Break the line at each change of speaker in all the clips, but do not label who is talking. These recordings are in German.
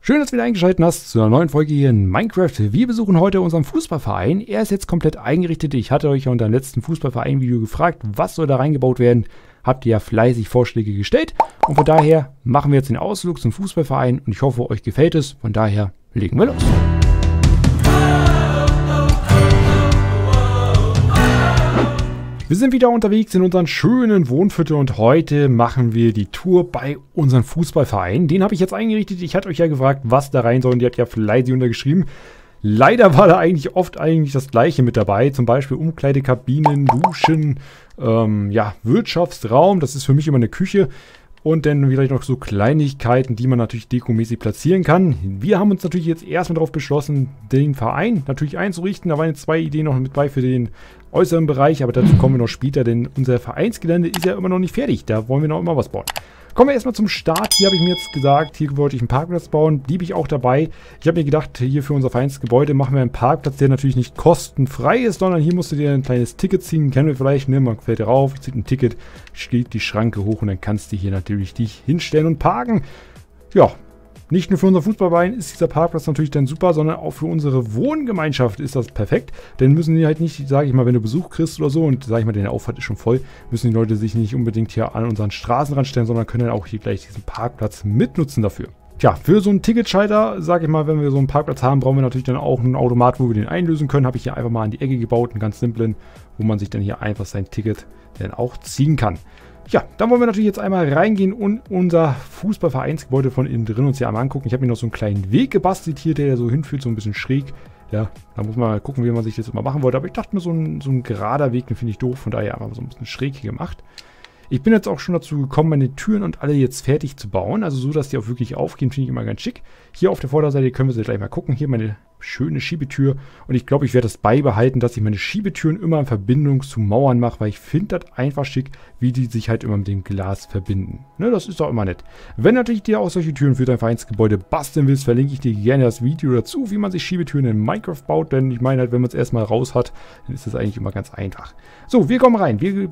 Schön, dass du wieder eingeschaltet hast zu einer neuen Folge hier in Minecraft. Wir besuchen heute unseren Fußballverein. Er ist jetzt komplett eingerichtet. Ich hatte euch ja unter dem letzten Fußballverein-Video gefragt, was soll da reingebaut werden. Habt ihr ja fleißig Vorschläge gestellt. Und von daher machen wir jetzt den Ausflug zum Fußballverein. Und ich hoffe, euch gefällt es. Von daher legen wir los. Wir sind wieder unterwegs in unseren schönen Wohnviertel und heute machen wir die Tour bei unserem Fußballverein. Den habe ich jetzt eingerichtet. Ich hatte euch ja gefragt, was da rein soll und ihr habt ja fleißig untergeschrieben. Leider war da eigentlich oft das Gleiche mit dabei. Zum Beispiel Umkleidekabinen, Duschen, Wirtschaftsraum. Das ist für mich immer eine Küche. Und dann vielleicht noch so Kleinigkeiten, die man natürlich dekomäßig platzieren kann. Wir haben uns natürlich jetzt erstmal darauf beschlossen, den Verein natürlich einzurichten. Da waren jetzt zwei Ideen noch mit bei für den äußeren Bereich, aber dazu kommen wir noch später, denn unser Vereinsgelände ist ja immer noch nicht fertig. Da wollen wir noch immer was bauen. Kommen wir erstmal zum Start. Hier habe ich mir jetzt gesagt, hier wollte ich einen Parkplatz bauen. Blieb ich auch dabei. Ich habe mir gedacht, hier für unser Vereinsgebäude machen wir einen Parkplatz, der natürlich nicht kostenfrei ist, sondern hier musst du dir ein kleines Ticket ziehen. Kennen wir vielleicht, ne? Man fährt rauf, zieht ein Ticket, steht die Schranke hoch und dann kannst du hier natürlich dich hinstellen und parken. Ja, nicht nur für unser Fußballverein ist dieser Parkplatz natürlich dann super, sondern auch für unsere Wohngemeinschaft ist das perfekt. Denn müssen die halt nicht, sage ich mal, wenn du Besuch kriegst oder so und sage ich mal, der Auffahrt ist schon voll, müssen die Leute sich nicht unbedingt hier an unseren Straßenrand stellen, sondern können dann auch hier gleich diesen Parkplatz mitnutzen dafür. Tja, für so einen Ticketschalter, sage ich mal, wenn wir so einen Parkplatz haben, brauchen wir natürlich dann auch einen Automat, wo wir den einlösen können. Habe ich hier einfach mal an die Ecke gebaut, einen ganz simplen, wo man sich dann hier einfach sein Ticket dann auch ziehen kann. Ja, dann wollen wir natürlich jetzt einmal reingehen und unser Fußballvereinsgebäude von innen drin uns hier einmal angucken. Ich habe mir noch so einen kleinen Weg gebastelt hier, der so hinführt, so ein bisschen schräg. Ja, da muss man mal gucken, wie man sich das immer machen wollte. Aber ich dachte mir, so ein gerader Weg, den finde ich doof. Von daher einfach so ein bisschen schräg hier gemacht. Ich bin jetzt auch schon dazu gekommen, meine Türen und alle jetzt fertig zu bauen. Also so, dass die auch wirklich aufgehen, finde ich immer ganz schick. Hier auf der Vorderseite können wir sie gleich mal gucken. Hier meine schöne Schiebetür. Und ich glaube, ich werde das beibehalten, dass ich meine Schiebetüren immer in Verbindung zu Mauern mache, weil ich finde das einfach schick, wie die sich halt immer mit dem Glas verbinden. Ne, das ist doch immer nett. Wenn natürlich dir auch solche Türen für dein Vereinsgebäude basteln willst, verlinke ich dir gerne das Video dazu, wie man sich Schiebetüren in Minecraft baut. Denn ich meine halt, wenn man es erstmal raus hat, dann ist das eigentlich immer ganz einfach. So, wir kommen rein. Wir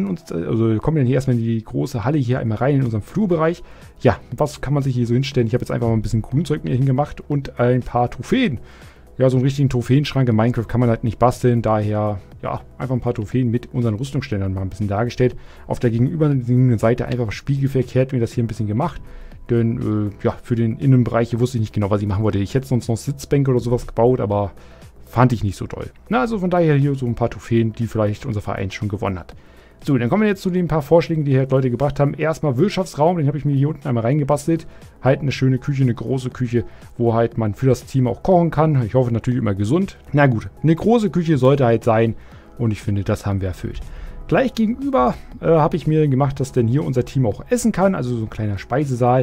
kommen dann hier erstmal in die große Halle hier einmal rein in unserem Flurbereich. Ja, was kann man sich hier so hinstellen? Ich habe jetzt einfach mal ein bisschen Grünzeug mir hingemacht und ein paar Trophäen. Ja, so einen richtigen Trophäenschrank in Minecraft kann man halt nicht basteln. Daher, ja, einfach ein paar Trophäen mit unseren Rüstungsständern mal ein bisschen dargestellt. Auf der gegenüberliegenden Seite einfach spiegelverkehrt mir das hier ein bisschen gemacht. Denn, ja, für den Innenbereich hier wusste ich nicht genau, was ich machen wollte. Ich hätte sonst noch Sitzbänke oder sowas gebaut, aber fand ich nicht so toll. Na, also von daher hier so ein paar Trophäen, die vielleicht unser Verein schon gewonnen hat. So, dann kommen wir jetzt zu den paar Vorschlägen, die halt Leute gebracht haben. Erstmal Wirtschaftsraum, den habe ich mir hier unten einmal reingebastelt. Halt eine schöne Küche, eine große Küche, wo halt man für das Team auch kochen kann. Ich hoffe natürlich immer gesund. Na gut, eine große Küche sollte halt sein und ich finde, das haben wir erfüllt. Gleich gegenüber habe ich mir gemacht, dass denn hier unser Team auch essen kann, also so ein kleiner Speisesaal.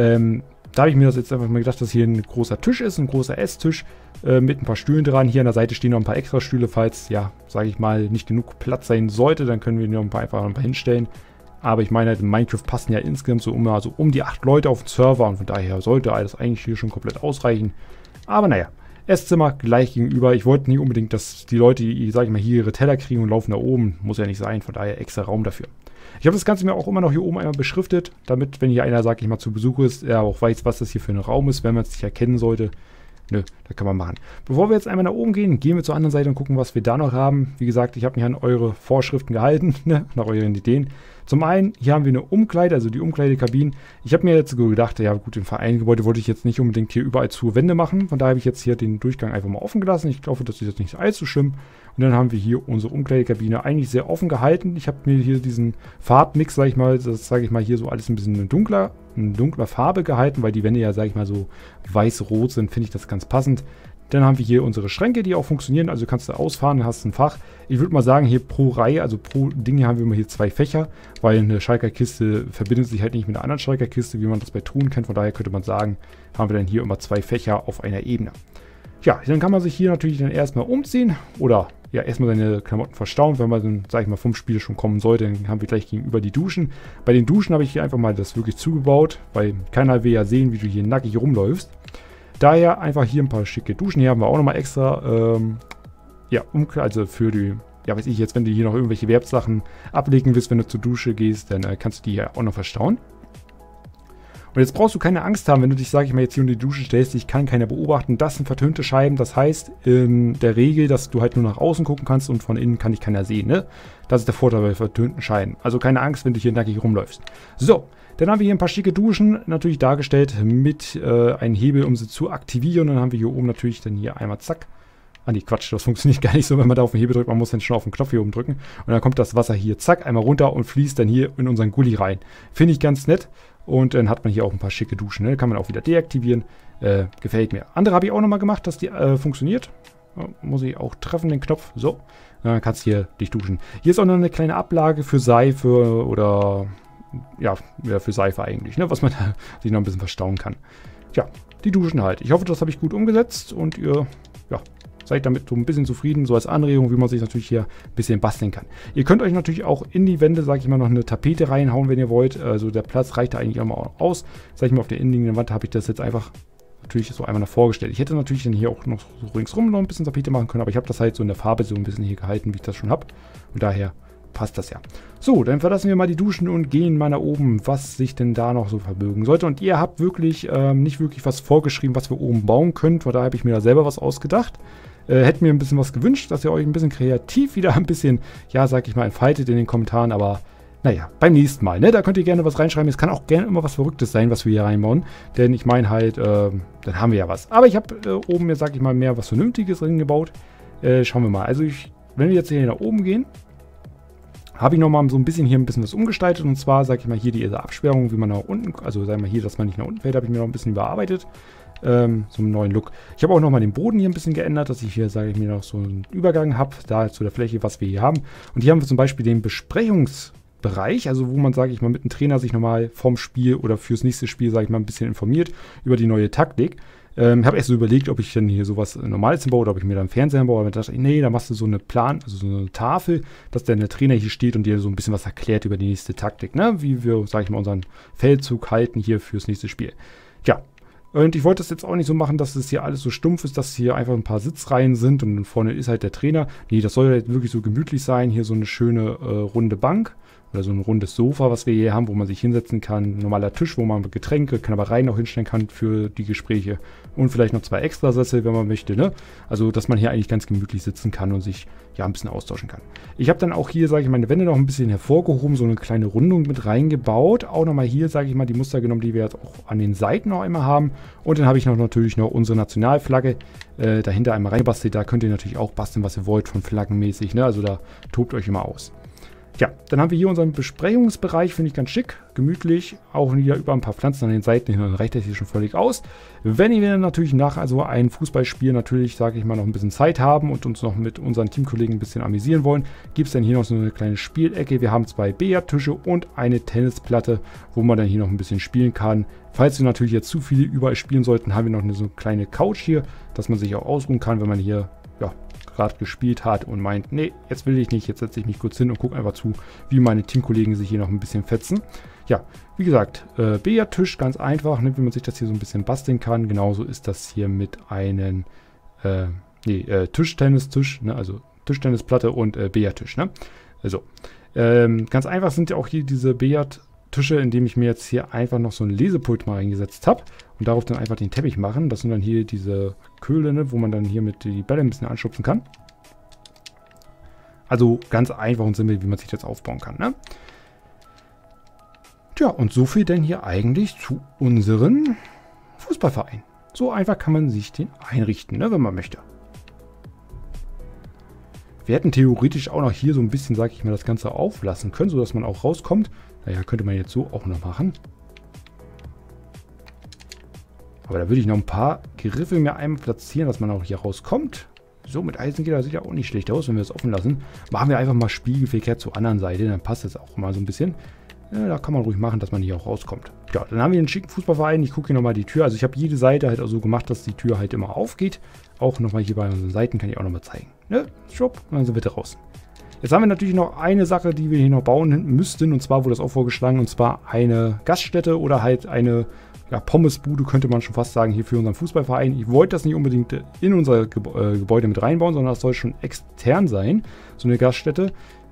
Da habe ich mir das jetzt einfach mal gedacht, dass hier ein großer Tisch ist, ein großer Esstisch mit ein paar Stühlen dran. Hier an der Seite stehen noch ein paar extra Stühle, falls, ja, sage ich mal, nicht genug Platz sein sollte, dann können wir noch einfach ein paar hinstellen. Aber ich meine halt, in Minecraft passen ja insgesamt so um die 8 Leute auf den Server und von daher sollte alles eigentlich hier schon komplett ausreichen. Aber naja, Esszimmer gleich gegenüber. Ich wollte nicht unbedingt, dass die Leute, sage ich mal, hier ihre Teller kriegen und laufen nach oben. Muss ja nicht sein, von daher extra Raum dafür. Ich habe das Ganze mir auch immer noch hier oben einmal beschriftet, damit, wenn hier einer, sag ich mal, zu Besuch ist, er auch weiß, was das hier für ein Raum ist, wenn man es nicht erkennen sollte. Nö, da kann man machen. Bevor wir jetzt einmal nach oben gehen, gehen wir zur anderen Seite und gucken, was wir da noch haben. Wie gesagt, ich habe mich an eure Vorschriften gehalten, ne, nach euren Ideen. Zum einen, hier haben wir eine Umkleide, also die Umkleidekabinen. Ich habe mir jetzt so gedacht, ja gut, im Vereinsgebäude wollte ich jetzt nicht unbedingt hier überall zu Wände machen. Von daher habe ich jetzt hier den Durchgang einfach mal offen gelassen. Ich glaube, das ist jetzt nicht allzu schlimm. Und dann haben wir hier unsere Umkleidekabine eigentlich sehr offen gehalten. Ich habe mir hier diesen Farbmix, sage ich mal, das sage ich mal hier so alles ein bisschen in dunkler Farbe gehalten, weil die Wände ja, sage ich mal, so weiß-rot sind, finde ich das ganz passend. Dann haben wir hier unsere Schränke, die auch funktionieren, also kannst du ausfahren, hast ein Fach. Ich würde mal sagen, hier pro Reihe, also pro Ding haben wir immer hier 2 Fächer, weil eine Schalkerkiste verbindet sich halt nicht mit einer anderen Schalkerkiste, wie man das bei Truhen kennt. Von daher könnte man sagen, haben wir dann hier immer 2 Fächer auf einer Ebene. Ja, dann kann man sich hier natürlich dann erstmal umziehen oder ja, erstmal seine Klamotten verstauen, wenn man dann, sag ich mal, vom Spiel schon kommen sollte. Dann haben wir gleich gegenüber die Duschen. Bei den Duschen habe ich hier einfach mal das wirklich zugebaut, weil keiner will ja sehen, wie du hier nackig rumläufst. Daher einfach hier ein paar schicke Duschen. Hier haben wir auch nochmal extra, also für die, ja weiß ich jetzt, wenn du hier noch irgendwelche Werbsachen ablegen willst, wenn du zur Dusche gehst, dann kannst du die hier auch noch verstauen. Und jetzt brauchst du keine Angst haben, wenn du dich, sage ich mal, jetzt hier unter die Dusche stellst, dich kann keiner beobachten. Das sind vertönte Scheiben, das heißt in der Regel, dass du halt nur nach außen gucken kannst und von innen kann dich keiner sehen, ne? Das ist der Vorteil bei vertönten Scheiben. Also keine Angst, wenn du hier nackig rumläufst. So, dann haben wir hier ein paar schicke Duschen, natürlich dargestellt mit einem Hebel, um sie zu aktivieren. Und dann haben wir hier oben natürlich dann hier einmal zack. Ah nee, Quatsch, das funktioniert gar nicht so, wenn man da auf den Hebel drückt. Man muss dann schon auf den Knopf hier oben drücken. Und dann kommt das Wasser hier zack einmal runter und fließt dann hier in unseren Gully rein. Finde ich ganz nett. Und dann hat man hier auch ein paar schicke Duschen. Ne? Kann man auch wieder deaktivieren. Gefällt mir. Andere habe ich auch nochmal gemacht, dass die funktioniert. Muss ich auch treffen, den Knopf. So, dann kannst du hier dich duschen. Hier ist auch noch eine kleine Ablage für Seife oder ja für Seife eigentlich, ne? Was man da sich noch ein bisschen verstauen kann. Tja, die Duschen halt. Ich hoffe, das habe ich gut umgesetzt und ihr, ja, seid damit so ein bisschen zufrieden, so als Anregung, wie man sich natürlich hier ein bisschen basteln kann. Ihr könnt euch natürlich auch in die Wände, sage ich mal, noch eine Tapete reinhauen, wenn ihr wollt. Also der Platz reicht da eigentlich auch mal aus. Sag ich mal, auf der innenliegenden Wand habe ich das jetzt einfach natürlich so einmal nach vorgestellt. Ich hätte natürlich dann hier auch noch so ringsrum noch ein bisschen Tapete machen können, aber ich habe das halt so in der Farbe so ein bisschen hier gehalten, wie ich das schon habe. Und daher passt das ja. So, dann verlassen wir mal die Duschen und gehen mal nach oben, was sich denn da noch so verbirgen sollte. Und ihr habt wirklich nicht wirklich was vorgeschrieben, was wir oben bauen könnt, weil da habe ich mir da selber was ausgedacht. Hätte mir ein bisschen was gewünscht, dass ihr euch ein bisschen kreativ wieder ein bisschen, ja, sag ich mal, entfaltet in den Kommentaren, aber naja, beim nächsten Mal, ne? Da könnt ihr gerne was reinschreiben. Es kann auch gerne immer was Verrücktes sein, was wir hier reinbauen, denn ich meine halt, dann haben wir ja was. Aber ich habe oben jetzt, sag ich mal, mehr was Vernünftiges drin gebaut. Schauen wir mal. Also wenn wir jetzt hier nach oben gehen, habe ich nochmal so ein bisschen was umgestaltet. Und zwar, sag ich mal, hier diese Absperrung, wie man nach unten, also sagen wir hier, dass man nicht nach unten fällt, habe ich mir noch ein bisschen überarbeitet. So einen neuen Look. Ich habe auch nochmal den Boden hier ein bisschen geändert, dass ich hier, sage ich mir, noch so einen Übergang habe, da zu der Fläche, was wir hier haben. Und hier haben wir zum Beispiel den Besprechungsbereich, also wo man, sage ich mal, mit dem Trainer sich nochmal vom Spiel oder fürs nächste Spiel, sage ich mal, ein bisschen informiert über die neue Taktik. Habe erst so überlegt, ob ich dann hier sowas Normales baue oder ob ich mir dann einen Fernseher baue. Aber dann dachte ich, nee, da machst du so eine also so eine Tafel, dass dann der Trainer hier steht und dir so ein bisschen was erklärt über die nächste Taktik, ne? Wie wir, sage ich mal, unseren Feldzug halten hier fürs nächste Spiel. Tja. Und ich wollte das jetzt auch nicht so machen, dass es hier alles so stumpf ist, dass hier einfach ein paar Sitzreihen sind und vorne ist halt der Trainer. Nee, das soll halt wirklich so gemütlich sein. Hier so eine schöne runde Bank oder so ein rundes Sofa, was wir hier haben, wo man sich hinsetzen kann. Ein normaler Tisch, wo man Getränke, Knabbereien auch hinstellen kann für die Gespräche. Und vielleicht noch 2 Extrasessel, wenn man möchte, ne? Also, dass man hier eigentlich ganz gemütlich sitzen kann und sich ja ein bisschen austauschen kann. Ich habe dann auch hier, sage ich, meine Wände noch ein bisschen hervorgehoben, so eine kleine Rundung mit reingebaut. Auch nochmal hier, sage ich mal, die Muster genommen, die wir jetzt auch an den Seiten noch einmal haben. Und dann habe ich natürlich noch unsere Nationalflagge dahinter einmal reingebastelt. Da könnt ihr natürlich auch basteln, was ihr wollt, von flaggenmäßig, ne? Also da tobt euch immer aus. Ja, dann haben wir hier unseren Besprechungsbereich, finde ich ganz schick, gemütlich, auch hier über ein paar Pflanzen an den Seiten hin, dann reicht das hier schon völlig aus. Wenn wir dann natürlich nach also ein Fußballspiel natürlich, sage ich mal, noch ein bisschen Zeit haben und uns noch mit unseren Teamkollegen ein bisschen amüsieren wollen, gibt es dann hier noch so eine kleine Spielecke. Wir haben 2 Billardtische und eine Tennisplatte, wo man dann hier noch ein bisschen spielen kann. Falls wir natürlich jetzt zu viele überall spielen sollten, haben wir noch so eine kleine Couch hier, dass man sich auch ausruhen kann, wenn man hier, ja, gerade gespielt hat und meint, nee, jetzt will ich nicht, jetzt setze ich mich kurz hin und gucke einfach zu, wie meine Teamkollegen sich hier noch ein bisschen fetzen. Ja, wie gesagt, Billardtisch, ganz einfach, ne, wie man sich das hier so ein bisschen basteln kann. Genauso ist das hier mit einem Tischtennistisch, ne, also Tischtennisplatte und Billardtisch. Ne? Also, ganz einfach sind ja auch hier diese Billardtische, indem ich mir jetzt hier einfach noch so ein Lesepult mal reingesetzt habe und darauf dann einfach den Teppich machen. Das sind dann hier diese Köhle, ne, wo man dann hier mit die Bälle ein bisschen anschubsen kann. Also ganz einfach und simpel, wie man sich das aufbauen kann. Ne? Tja, und so viel denn hier eigentlich zu unserem Fußballverein. So einfach kann man sich den einrichten, ne, wenn man möchte. Wir hätten theoretisch auch noch hier so ein bisschen, sag ich mal, das Ganze auflassen können, sodass man auch rauskommt. Naja, könnte man jetzt so auch noch machen. Aber da würde ich noch ein paar Griffe mir einmal platzieren, dass man auch hier rauskommt. So, mit Eisengitter sieht ja auch nicht schlecht aus, wenn wir es offen lassen. Machen wir einfach mal spiegelverkehrt zur anderen Seite, dann passt das auch mal so ein bisschen. Ja, da kann man ruhig machen, dass man hier auch rauskommt. Ja, dann haben wir einen schicken Fußballverein. Ich gucke hier nochmal die Tür. Also ich habe jede Seite halt auch so gemacht, dass die Tür halt immer aufgeht. Auch nochmal hier bei unseren Seiten kann ich auch nochmal zeigen. Ne? Schwupp, und dann sind wir draußen. Jetzt haben wir natürlich noch eine Sache, die wir hier noch bauen müssten. Und zwar wurde das auch vorgeschlagen. Und zwar eine Gaststätte oder halt eine, ja, Pommesbude, könnte man schon fast sagen, hier für unseren Fußballverein. Ich wollte das nicht unbedingt in unser Gebäude mit reinbauen, sondern das soll schon extern sein, so eine Gaststätte.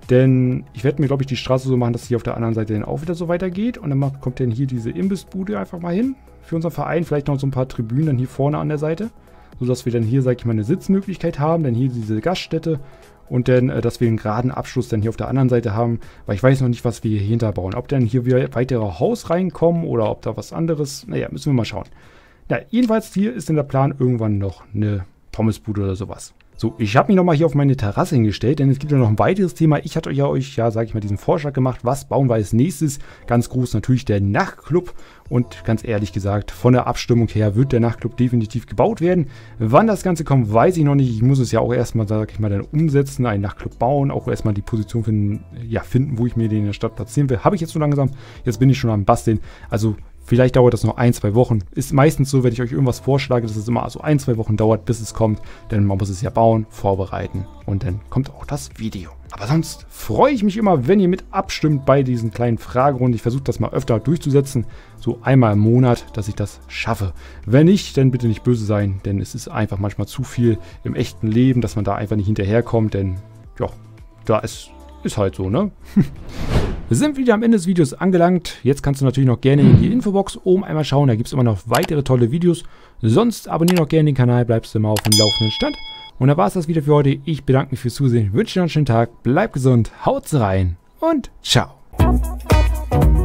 Denn ich werde mir, glaube ich, die Straße so machen, dass hier auf der anderen Seite dann auch wieder so weitergeht. Und dann kommt dann hier diese Imbissbude einfach mal hin für unseren Verein. Vielleicht noch so ein paar Tribünen dann hier vorne an der Seite. Sodass wir dann hier, sage ich mal, eine Sitzmöglichkeit haben. Dann hier diese Gaststätte. Und dann, dass wir einen geraden Abschluss dann hier auf der anderen Seite haben. Weil ich weiß noch nicht, was wir hier hinterbauen. Ob dann hier wieder weitere Haus reinkommen oder ob da was anderes. Naja, müssen wir mal schauen. Ja, jedenfalls hier ist in der Plan irgendwann noch eine Pommesbude oder sowas. So, ich habe mich nochmal hier auf meine Terrasse hingestellt, denn es gibt ja noch ein weiteres Thema. Ich hatte euch ja, sage ich mal, diesen Vorschlag gemacht, was bauen wir als nächstes? Ganz groß natürlich der Nachtclub und ganz ehrlich gesagt, von der Abstimmung her wird der Nachtclub definitiv gebaut werden. Wann das Ganze kommt, weiß ich noch nicht. Ich muss es ja auch erstmal, sage ich mal, dann umsetzen, einen Nachtclub bauen, auch erstmal die Position finden, wo ich mir den in der Stadt platzieren will. Habe ich jetzt so langsam, jetzt bin ich schon am Basteln, also vielleicht dauert das noch 1-2 Wochen. Ist meistens so, wenn ich euch irgendwas vorschlage, dass es immer so 1-2 Wochen dauert, bis es kommt. Denn man muss es ja bauen, vorbereiten und dann kommt auch das Video. Aber sonst freue ich mich immer, wenn ihr mit abstimmt bei diesen kleinen Fragerunden. Ich versuche das mal öfter durchzusetzen. So einmal im Monat, dass ich das schaffe. Wenn nicht, dann bitte nicht böse sein, denn es ist einfach manchmal zu viel im echten Leben, dass man da einfach nicht hinterherkommt. Denn ja, da ist halt so, ne? Wir sind wieder am Ende des Videos angelangt. Jetzt kannst du natürlich noch gerne in die Infobox oben einmal schauen. Da gibt es immer noch weitere tolle Videos. Sonst abonniere noch gerne den Kanal, bleibst du immer auf dem laufenden Stand. Und da war es das wieder für heute. Ich bedanke mich fürs Zusehen, wünsche dir noch einen schönen Tag, bleib gesund, haut's rein und ciao.